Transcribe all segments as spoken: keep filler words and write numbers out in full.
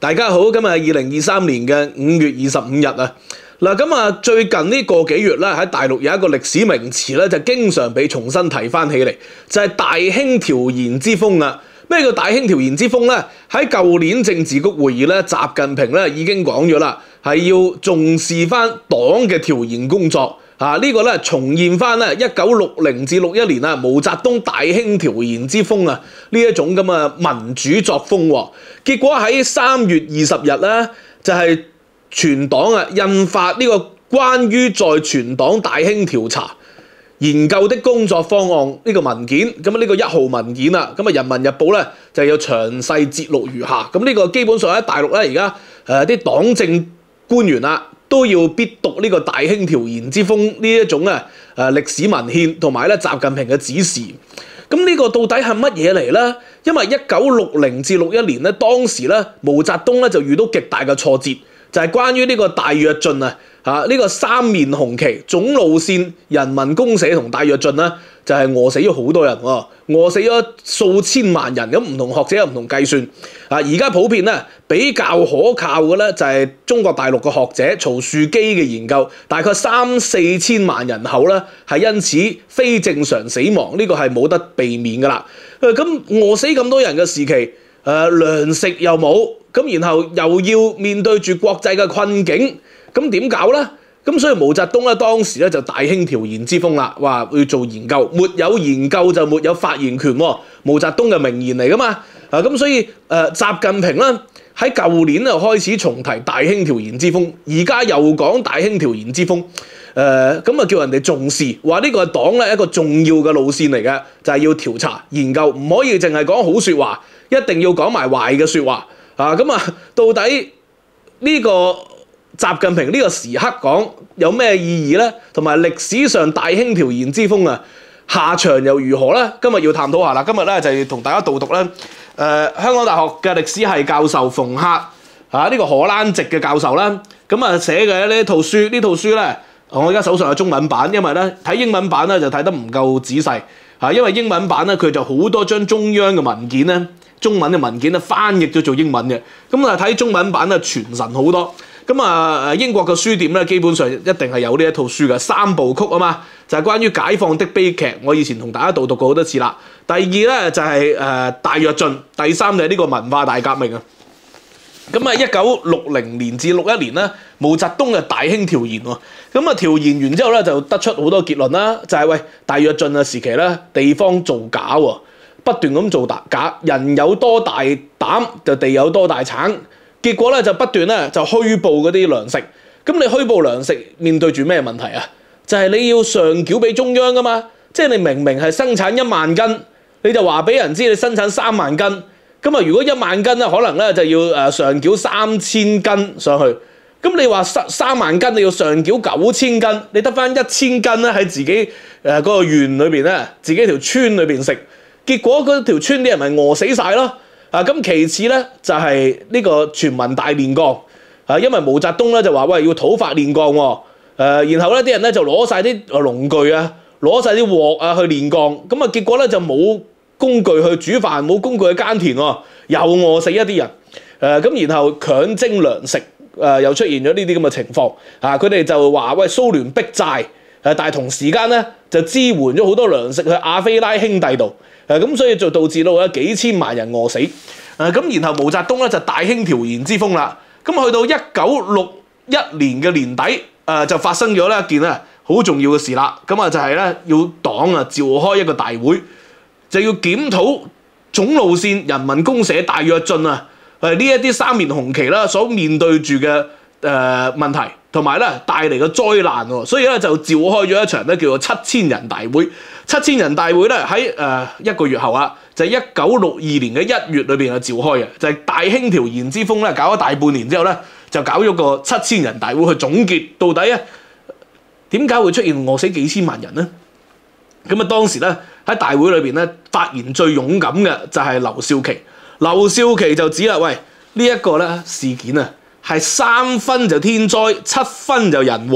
大家好，今日係二零二三年嘅五月二十五日啊！嗱，咁啊，最近呢個幾月咧，喺大陸有一個歷史名詞咧，就經常被重新提翻起嚟，就係大興調研之風啊！咩叫大興調研之風咧？喺舊年政治局會議咧，習近平咧已經講咗啦，係要重視翻黨嘅調研工作。啊！呢、這個咧重現翻咧一九六零至六一年啊，毛澤東大興調研之風啊，呢一種咁嘅民主作風喎。結果喺三月二十日咧，就係、是、全黨啊印發呢個關於在全黨大興調查研究的工作方案呢個文件。咁啊呢個一號文件啊，咁啊《人民日報》咧就有詳細節錄如下。咁呢個基本上喺大陸咧而家誒啲黨政官員啊，都要必讀呢個大興調研之風呢一種啊誒歷史文獻同埋咧習近平嘅指示。咁呢個到底係乜嘢嚟咧？因為一九六零至六一年咧，當時咧毛澤東咧就遇到極大嘅挫折，就係、是、關於呢個大躍進啊嚇呢、這個三面紅旗總路線人民公社同大躍進咧，就係、是、餓死咗好多人喎，餓死咗數千萬人。咁唔同學者有唔同計算啊。而家普遍咧比較可靠嘅咧就係中國大陸嘅學者曹樹基嘅研究，大概三四千萬人口咧係因此非正常死亡，呢、這個係冇得避免噶啦。咁餓死咁多人嘅時期，誒、呃、糧食又冇，咁然後又要面對住國際嘅困境，咁點搞咧？咁所以毛澤東咧當時咧就大興調研之風啦，話要做研究，沒有研究就沒有發言權喎。毛澤東嘅名言嚟噶嘛。啊咁所以誒、呃、習近平咧喺舊年就開始重提大興調研之風，而家又講大興調研之風，誒咁啊叫人哋重視，話呢個係黨咧一個重要嘅路線嚟嘅，就係、是、要調查研究，唔可以淨係講好説話，一定要講埋壞嘅説話。啊咁啊，到底呢、這個習近平呢個時刻講有咩意義咧？同埋歷史上大興調研之風啊，下場又如何咧？今日要探討下啦。今日咧就要同大家導讀咧，誒、呃、香港大學嘅歷史系教授馮克啊，呢、這個荷蘭籍嘅教授啦，咁啊寫嘅呢套書，呢套書咧我而家手上有中文版，因為咧睇英文版咧就睇得唔夠仔細嚇，因為英文版咧佢就好多張中央嘅文件咧，中文嘅文件咧翻譯咗做英文嘅，咁啊睇中文版咧傳神好多。咁啊，英國嘅書店咧，基本上一定係有呢一套書嘅三部曲啊嘛，就係、是、關於解放的悲劇。我以前同大家導讀過好多次啦。第二咧就係、是、誒、呃、大躍進，第三就係呢個文化大革命啊。咁啊，一九六零年至六一年咧，毛澤東嘅大興調研喎。咁啊，調研完之後咧，就得出好多結論啦。就係、是、喂，大躍進嘅時期咧，地方造假喎，不斷咁做大假，人有多大膽就地有多大產。結果咧就不斷咧就虛報嗰啲糧食，咁你虛報糧食面對住咩問題啊？就係、是、你要上繳俾中央噶嘛，即係你明明係生產一萬斤，你就話俾人知你生產三萬斤，咁啊如果一萬斤咧，可能咧就要誒上繳三千斤上去，咁你話三三萬斤你要上繳九千斤，你得翻一千斤咧喺自己誒嗰個縣裏邊咧，自己條村裏邊食，結果嗰條村啲人咪餓死晒咯。啊，咁其次咧就係、是、呢個全民大煉鋼，啊，因為毛澤東咧就話喂要土法煉鋼喎，誒、呃，然後咧啲人咧就攞晒啲農具啊，攞晒啲鑊啊去煉鋼，咁啊結果咧就冇工具去煮飯，冇工具去耕田喎，又餓死一啲人，誒、呃，咁然後強徵糧食，誒、呃，又出現咗呢啲咁嘅情況，啊，佢哋就話喂蘇聯逼債，誒，但係同時間咧就支援咗好多糧食去亞非拉兄弟度。誒咁、啊、所以就導致到咧幾千萬人餓死，誒、啊、咁然後毛澤東咧就大興調研之風啦，咁、啊、去到一九六一年嘅年底，誒、啊、就發生咗呢一件咧好重要嘅事啦，咁啊就係咧要黨啊召開一個大會，就要檢討總路線人民公社大躍進啊，誒呢一啲三面紅旗啦所面對住嘅誒問題，同埋咧帶嚟嘅災難喎，所以咧就召開咗一場咧叫做七千人大會。七千人大會咧喺誒一個月後啊，就係一九六二年嘅一月裏邊去召開嘅，就係、是、大興調研之風咧搞咗大半年之後咧，就搞咗個七千人大會去總結到底啊點解會出現餓死幾千萬人咧？咁啊當時咧喺大會裏邊咧發言最勇敢嘅就係劉少奇，劉少奇就指啦，喂呢一、這個咧事件啊係三分就天災，七分就人禍。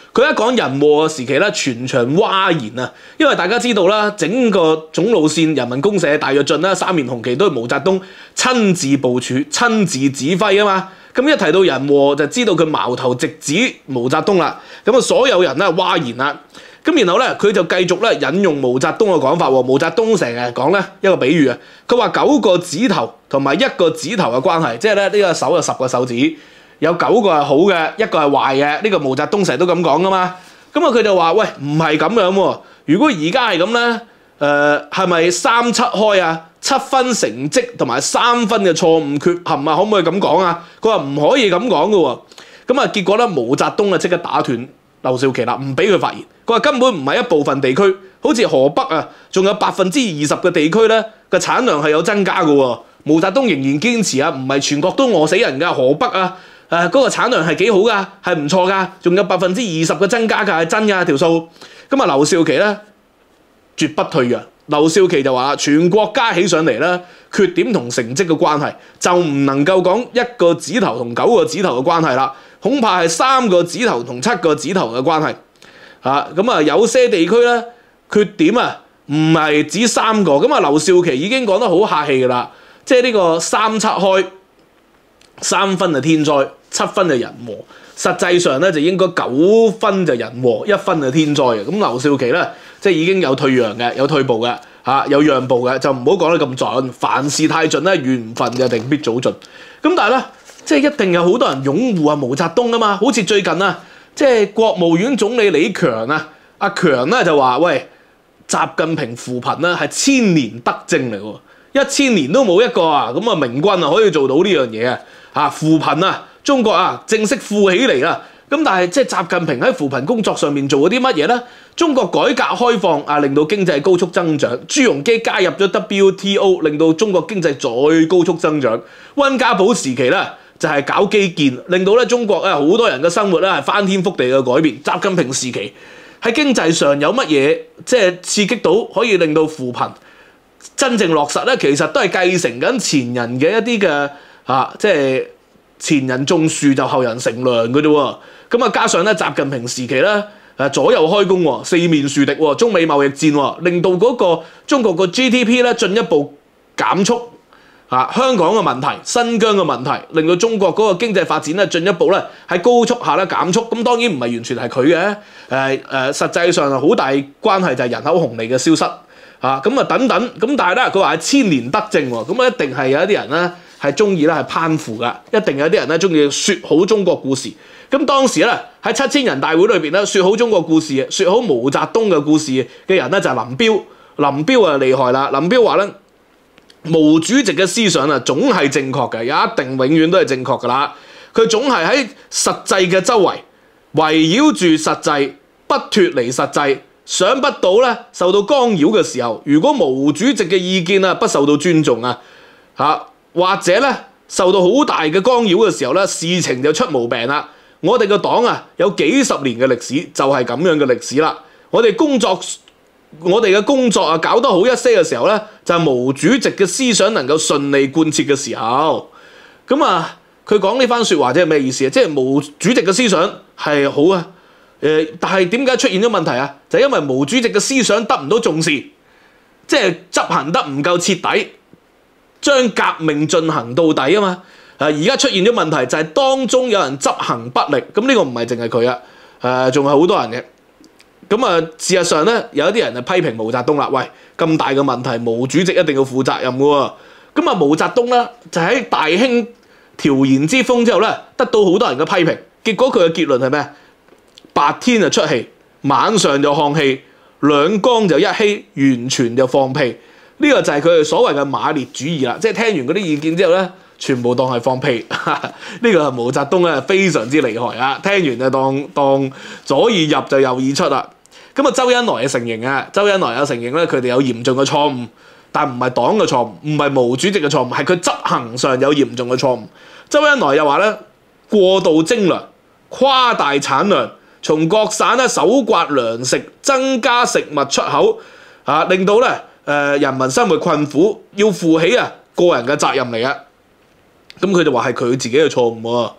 佢一講人禍嘅時期咧，全場譁然啊！因為大家知道啦，整個總路線人民公社大躍進啦，三面紅旗都係毛澤東親自部署、親自指揮啊嘛。咁一提到人禍，就知道佢矛頭直指毛澤東啦。咁啊，所有人咧譁然啦。咁然後咧，佢就繼續咧引用毛澤東嘅講法喎。毛澤東成日講咧一個比喻啊，佢話九個指頭同埋一個指頭嘅關係，即係咧呢個手有十個手指。有九個係好嘅，一個係壞嘅，呢個毛澤東成日都咁講噶嘛。咁啊佢就話：喂，唔係咁樣喎。如果而家係咁咧，誒係咪三七開啊？七分成績同埋三分嘅錯誤缺陷啊？可唔可以咁講啊？佢話唔可以咁講噶喎。咁啊結果咧，毛澤東啊即刻打斷劉少奇啦，唔俾佢發言。佢話根本唔係一部分地區，好似河北啊，仲有百分之二十嘅地區咧嘅產量係有增加噶喎。毛澤東仍然堅持啊，唔係全國都餓死人㗎，河北啊。誒嗰、呃那個產量係幾好㗎，係唔錯㗎，仲有百分之二十嘅增加㗎，係真㗎條數。咁啊，劉少奇咧絕不退讓。劉少奇就話：全國加起上嚟咧，缺點同成績嘅關係就唔能夠講一個指頭同九個指頭嘅關係啦，恐怕係三個指頭同七個指頭嘅關係。啊，咁啊有些地區咧缺點啊唔係指三個，咁啊劉少奇已經講得好客氣㗎啦，即係呢個三七開。三分係天災，七分係人禍。實際上咧就應該九分就人禍，一分係天災嘅。咁劉少奇咧即係已經有退讓嘅，有退步嘅，嚇、啊、有讓步嘅，就唔好講得咁盡。凡事太盡咧，緣分就定必早盡。咁但係咧，即係一定有好多人擁護啊毛澤東啊嘛。好似最近啊，即係國務院總理李強啊，阿強咧就話：喂，習近平扶貧咧係千年德政嚟喎，一千年都冇一個啊，咁啊明君啊可以做到呢樣嘢啊！啊扶貧啊，中國啊正式富起嚟啦！咁但係即係習近平喺扶貧工作上面做咗啲乜嘢咧？中國改革開放啊，令到經濟高速增長；朱鎔基加入咗 W T O， 令到中國經濟再高速增長。溫家寶時期咧就係、是、搞基建，令到咧中國啊好多人嘅生活咧係翻天覆地嘅改變。習近平時期喺經濟上有乜嘢即係刺激到可以令到扶貧真正落實咧？其實都係繼承緊前人嘅一啲嘅。啊，即係前人種樹就後人乘涼嘅啫喎，咁啊加上咧習近平時期咧誒左右開弓喎，四面樹敵喎，中美貿易戰喎，令到嗰個中國個 G D P 咧進一步減速，啊香港嘅問題、新疆嘅問題，令到中國嗰個經濟發展咧進一步咧喺高速下咧減速。咁當然唔係完全係佢嘅，誒、呃、誒、呃、實際上係好大關係就係人口紅利嘅消失，啊咁啊等等，咁但係咧佢話係千年德政喎，咁啊一定係有一啲人咧。係中意咧係攀附㗎，一定有啲人咧中意説好中國故事。咁當時咧喺七千人大會裏邊咧説好中國故事、説好毛澤東嘅故事嘅人咧就係林彪。林彪啊厲害啦！林彪話咧，毛主席嘅思想啊總係正確嘅，一定永遠都係正確㗎啦。佢總係喺實際嘅周圍圍繞住實際，不脫離實際。想不到咧受到干擾嘅時候，如果毛主席嘅意見啊不受到尊重啊嚇。或者咧受到好大嘅干擾嘅時候咧，事情就出毛病啦。我哋個黨啊有幾十年嘅歷史，就係咁樣嘅歷史啦。我哋工作，我哋嘅工作啊搞得好一些嘅時候咧，就係毛主席嘅思想能夠順利貫徹嘅時候。咁啊，佢講呢番説話即係咩意思啊？即係毛主席嘅思想係好啊，誒，但係點解出現咗問題啊？就係因為毛主席嘅思想得唔到重視，即係執行得唔夠徹底。將革命進行到底啊嘛！啊而家出現咗問題就係當中有人執行不力，咁呢個唔係淨係佢啊，誒仲係好多人嘅。咁啊事實上咧，有一啲人就批評毛澤東啦，喂咁大嘅問題，毛主席一定要負責任嘅喎。咁啊毛澤東咧就喺大興調研之風之後咧，得到好多人嘅批評，結果佢嘅結論係咩？白天就出氣，晚上就看戲，兩江就一稀，完全就放屁。呢個就係佢哋所謂嘅馬列主義啦，即係聽完嗰啲意見之後咧，全部當係放屁。呢個係毛澤東咧非常之厲害啊！聽完就當當左耳入就右耳出啦。咁啊，周恩來嘅承認啊，周恩來有承認咧，佢哋有嚴重嘅錯誤，但唔係黨嘅錯誤，唔係毛主席嘅錯誤，係佢執行上有嚴重嘅錯誤。周恩來又話咧，過度徵糧、誇大產量，從各省咧搜刮糧食，增加食物出口，啊，令到咧。誒、呃、人民生活困苦，要負起啊個人嘅責任嚟啊！咁佢就話係佢自己嘅錯誤喎。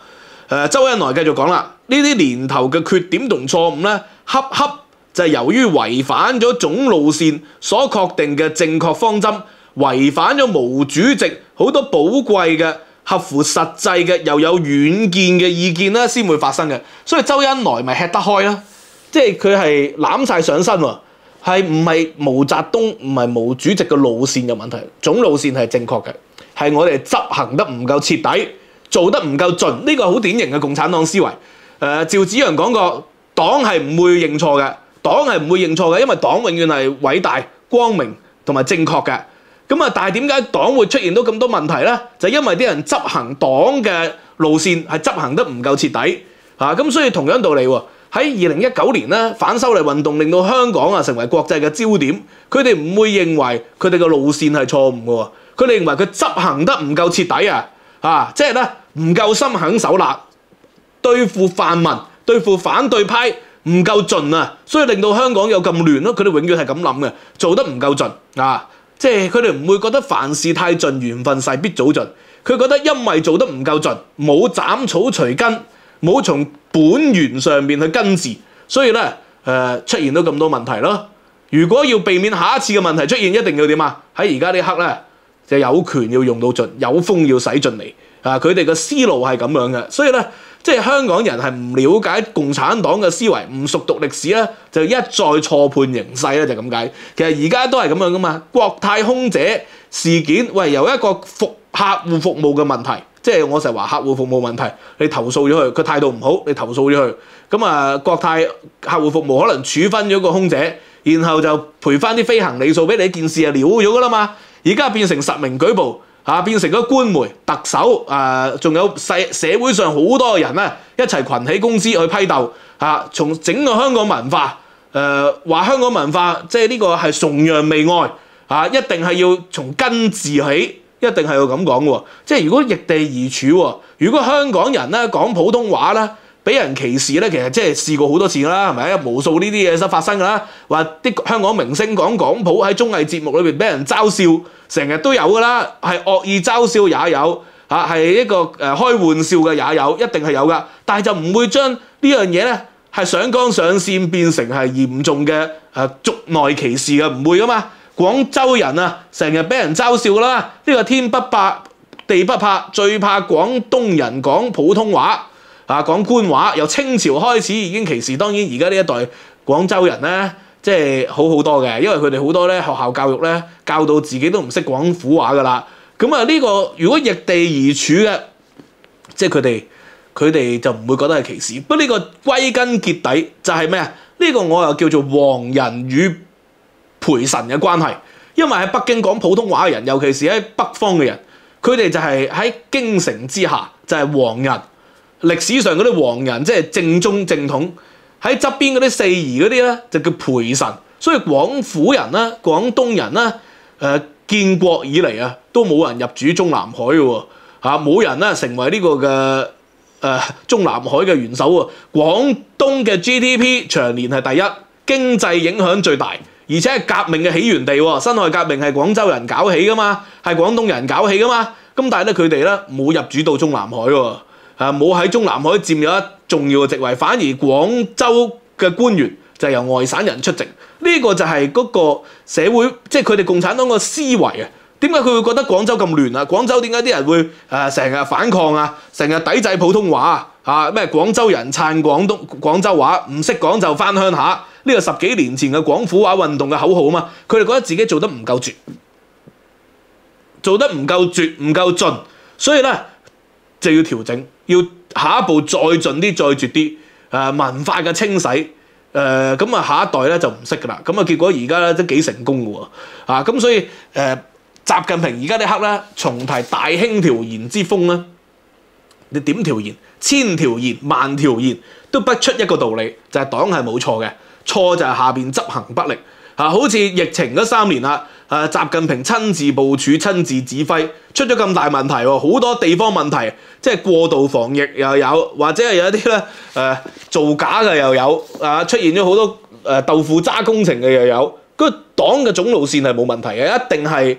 誒周恩來繼續講啦，呢啲年頭嘅缺點同錯誤咧，恰恰就係由於違反咗總路線所確定嘅正確方針，違反咗毛主席好多寶貴嘅合乎實際嘅又有遠見嘅意見咧，先會發生嘅。所以周恩來咪吃得開啦，即係佢係攬晒上身喎，係唔係毛澤東唔係毛主席嘅路線嘅問題，總路線係正確嘅，係我哋執行得唔夠徹底，做得唔夠盡，呢、這個係好典型嘅共產黨思維。誒、呃，趙紫陽講過，黨係唔會認錯嘅，黨係唔會認錯嘅，因為黨永遠係偉大、光明同埋正確嘅。咁啊，但係點解黨會出現到咁多問題咧？就係因為啲人執行黨嘅路線係執行得唔夠徹底啊！咁所以同樣道理喎，喺二零一九年咧，反修例運動令到香港啊成為國際嘅焦點，佢哋唔會認為佢哋嘅路線係錯誤嘅喎，佢哋認為佢執行得唔夠徹底啊！啊，即係咧唔夠心狠手辣，對付泛民、對付反對派唔夠盡啊，所以令到香港有咁亂咯。佢哋永遠係咁諗嘅，做得唔夠盡啊！即係佢哋唔會覺得凡事太盡，緣分勢必早盡。佢覺得因為做得唔夠盡，冇斬草除根，冇從本源上面去根治，所以咧誒、呃、出現到咁多問題咯。如果要避免下一次嘅問題出現，一定要點啊？喺而家呢刻咧，就有權要用到盡，有風要使盡嚟啊！佢哋嘅思路係咁樣嘅，所以咧。即係香港人係唔了解共產黨嘅思維，唔熟讀歷史咧，就一再錯判形勢咧，就咁解。其實而家都係咁樣噶嘛。國泰空姐事件，喂，由一個服客戶服務嘅問題，即係我成日話客戶服務問題，你投訴咗佢，佢態度唔好，你投訴咗佢，咁啊國泰客戶服務可能處分咗個空姐，然後就賠翻啲飛行里數俾你，件事就了咗噶啦嘛。而家變成實名舉報。嚇、啊、變成咗官媒特首，誒仲有細社會上好多人咧一齊群起公司去批鬥嚇、啊，從整個香港文化誒話、呃、香港文化即係呢個係崇洋媚外嚇、啊，一定係要從根治起，一定係要咁講喎。即係如果逆地而處喎，如果香港人咧講普通話咧，俾人歧視咧，其實即係試過好多次啦，係咪？無數呢啲嘢都發生㗎啦。話啲香港明星講廣普喺綜藝節目裏邊俾人嘲笑，成日都有㗎啦。係惡意嘲笑也有，嚇係一個誒開玩笑嘅也有，一定係有㗎。但係就唔會將呢樣嘢咧係上綱上線變成係嚴重嘅誒族內歧視嘅，唔會㗎嘛。廣州人啊，成日俾人嘲笑㗎啦。呢個天不怕地不怕，最怕廣東人講普通話。啊，講官話，由清朝開始已經歧視，當然而家呢一代廣州人咧，即係好好多嘅，因為佢哋好多咧學校教育咧教到自己都唔識廣府話噶啦。咁啊，呢個如果逆地而處嘅，即係佢哋佢哋就唔會覺得係歧視。不過呢個歸根結底就係咩啊？呢個我又叫做皇人與陪臣嘅關係，因為喺北京講普通話嘅人，尤其是喺北方嘅人，佢哋就係喺京城之下就係皇人。歷史上嗰啲皇人即係正宗正統，喺側邊嗰啲四夷嗰啲咧就叫陪臣，所以廣府人啦、廣東人啦，誒、呃、建國以嚟啊都冇人入主中南海嘅喎，嚇冇人咧成為呢個嘅誒、呃、中南海嘅元首喎。廣東嘅 G D P 長年係第一，經濟影響最大，而且係革命嘅起源地喎。辛亥革命係廣州人搞起噶嘛，係廣東人搞起噶嘛，咁但係咧佢哋咧冇入主到中南海喎。啊！冇喺中南海佔有一重要嘅席位，反而廣州嘅官員就係由外省人出席。呢、這個就係嗰個社會，即係佢哋共產黨個思維啊。點解佢會覺得廣州咁亂啊？廣州點解啲人會誒成日反抗啊？成日抵制普通話啊？咩廣州人撐廣東廣州話，唔識講就返鄉下。呢、這個十幾年前嘅廣府話運動嘅口號啊嘛。佢哋覺得自己做得唔夠絕，做得唔夠絕，唔夠盡，所以咧就要調整。要下一步再盡啲，再絕啲，誒、呃、文化嘅清洗，誒咁啊下一代咧就唔識噶啦，咁啊結果而家咧都幾成功嘅喎，啊咁所以誒、呃、習近平而家呢刻咧重提大興調研之風咧，你點調研，千調研萬調研都不出一個道理，就係、是、黨係冇錯嘅，錯就係下邊執行不力，啊好似疫情嗰三年啦。誒、啊，習近平親自部署、親自指揮，出咗咁大問題喎，好多地方問題，即係過度防疫又有，或者係有一啲咧誒造假嘅又有，啊出現咗好多誒、呃、豆腐渣工程嘅又有，個黨嘅總路線係冇問題嘅，一定係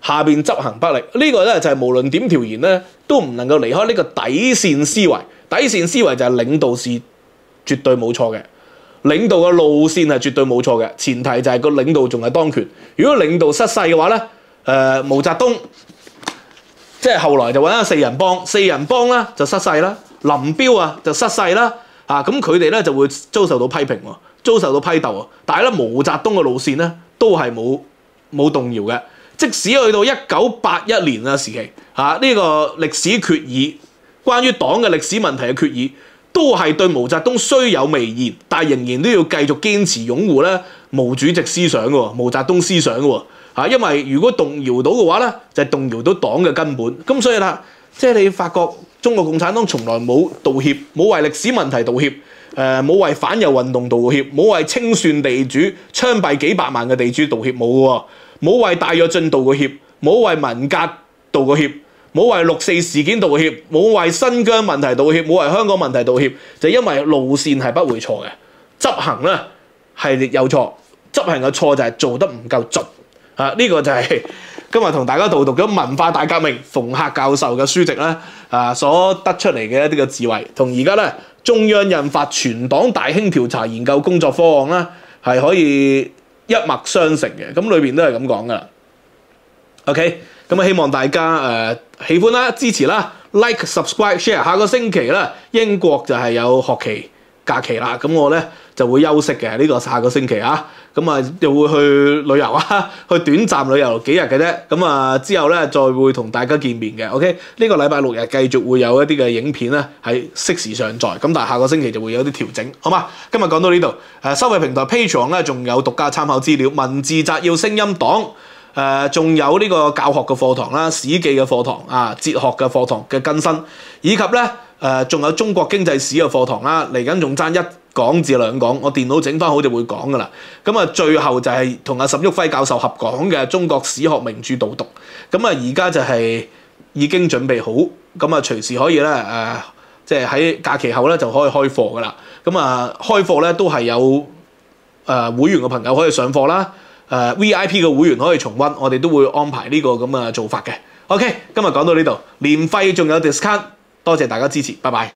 下邊執行不力。呢、這個咧就係無論點調研咧，都唔能夠離開呢個底線思維。底線思維就係領導是絕對冇錯嘅，領導嘅路線係絕對冇錯嘅，前提就係個領導仲係當權。如果領導失勢嘅話咧，誒、呃、毛澤東即係後來就揾咗四人幫，四人幫咧就失勢啦，林彪啊就失勢啦，啊咁佢哋咧就會遭受到批評喎，遭受到批鬥啊。但係咧毛澤東嘅路線咧都係冇冇動搖嘅，即使去到一九八一年嘅時期，嚇、啊、呢、這個歷史決議，關於黨嘅歷史問題嘅決議，都係對毛澤東雖有微言，但係仍然都要繼續堅持擁護咧毛主席思想嘅喎，毛澤東思想嘅喎。嚇，因為如果動搖到嘅話咧，就係、是、動搖到黨嘅根本。咁所以啦，即係你發覺中國共產黨從來冇道歉，冇為歷史問題道歉，誒、呃、冇為反右運動道歉，冇為清算地主槍斃幾百萬嘅地主道歉，冇喎，冇為大躍進道過歉，冇為文革道過歉，冇為六四事件道歉，冇為新疆問題道歉，冇為香港問題道歉，就因為路線係不會錯嘅，執行咧係有錯，執行嘅錯就係做得唔夠盡。啊！呢、這個就係今日同大家導讀咗文化大革命馮克教授嘅書籍咧，啊所得出嚟嘅一啲嘅智慧，同而家咧中央印發全黨大興調查研究工作方案啦，係可以一脈相承嘅。咁裏邊都係咁講噶啦。OK， 咁啊希望大家誒、呃、喜歡啦，支持啦 ，like、subscribe、share。下個星期咧，英國就係有學期假期啦，咁我咧就會休息嘅呢、這個下個星期啊。咁啊，又會去旅遊啊，去短暫旅遊幾日嘅啫。咁啊，之後咧再會同大家見面嘅。OK，呢個禮拜六日繼續會有一啲嘅影片咧係適時上載。咁但係下個星期就會有啲調整，好嘛？今日講到呢度。誒，收費平台 Patreon 咧仲有獨家參考資料、文字摘要、聲音檔。誒，仲有呢個教學嘅課堂啦、史記嘅課堂啊、哲學嘅課堂嘅更新，以及咧誒仲有中國經濟史嘅課堂啦。嚟緊仲爭一講至兩講，我電腦整翻好就會講噶啦。咁啊，最後就係同阿沈旭輝教授合講嘅中國史學名著導讀。咁啊，而家就係已經準備好，咁啊隨時可以咧誒，即係喺假期後咧就可以開課噶啦。咁啊，開課咧都係有誒、呃、會員嘅朋友可以上課啦，誒、呃、V I P 嘅會員可以重溫，我哋都會安排呢個咁嘅做法嘅。OK， 今日講到呢度，年費仲有 discount，多謝大家支持，拜拜。